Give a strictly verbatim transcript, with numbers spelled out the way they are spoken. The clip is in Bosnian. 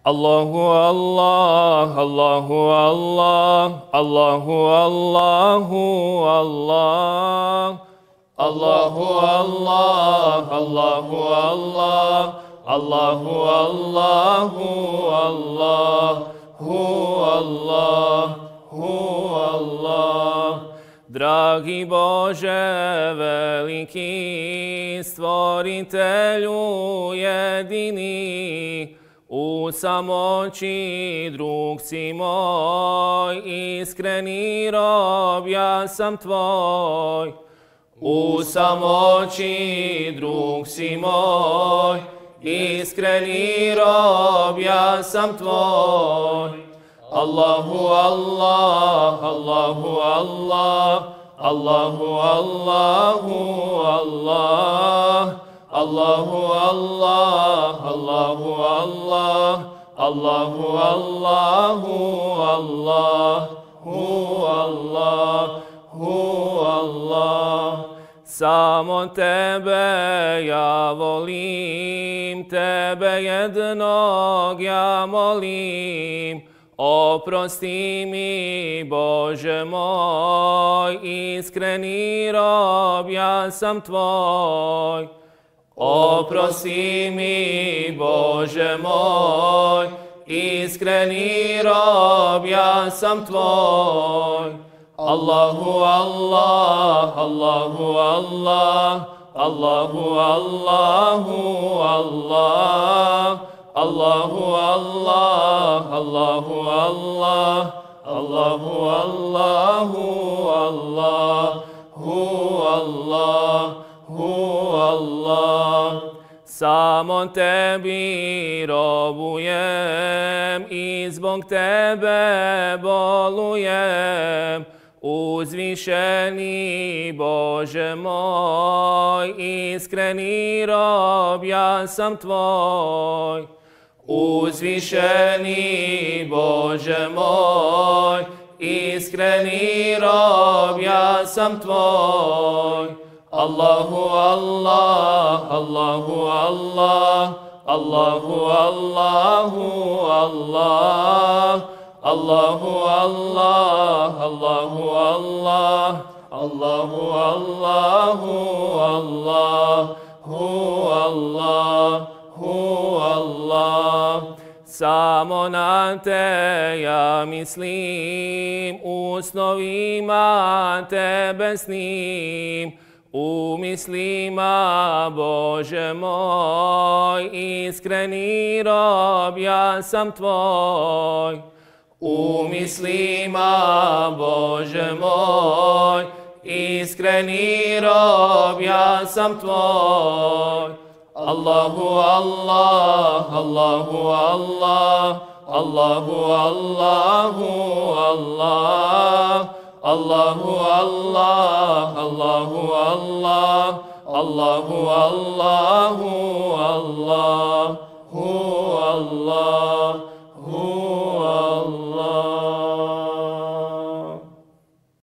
Allahu Allah, Allahu Allah, Allahu Allahu Allah. Allahu Allah, Allahu Allah, Allahu Allahu Allah, Hu Allah, Hu Allah. Dragi Bože veliki, stvoritelju jedini, u samoći drug si moj, iskreni rob ja sam tvoj. U samoći drug si moj, iskreni rob ja sam tvoj. Allahu Allah, Allahu Allah, Allahu Allahu Allah. Allahu Allah, Allahu Allah, Allahu Allahu Allah, Hu Allah, Hu Allah. Samo tebe ja volim, tebe jednog ja molim. Oprosti mi, Bože moj, iskreni rob ja sam tvoj. Oprosti mi, Bože moj, iskreni rob ja sam tvoj. Allahu Allah, Allahu Allah, Allahu Allahu Allah. Allahu Allah, Allahu Allah, Allahu Allahu Allah, Hu Allah, Hu Allah. Samo tebi robujem i zbog tebe bolujem. Uzvišeni Bože moj, iskreni rob ja sam tvoj. Uzvišeni Bože moj, iskreni rob ja sam tvoj. Allahu Allah, Allahu Allah, Allahu Allahu Allah. Allahu Allah, Allahu Allah, Allahu Allahu Allah, Hu Allah, Hu Allah. Samo na te ja mislim, u snovima tebe snim. U mislima, Bože moj, iskreni rob ja sam tvoj. U mislima, Bože moj, iskreni rob ja sam tvoj. Allahu Allah, Allahu Allah, Allahu Allahu Allah. Allahu Allah, Allahu Allah, Allahu Allahu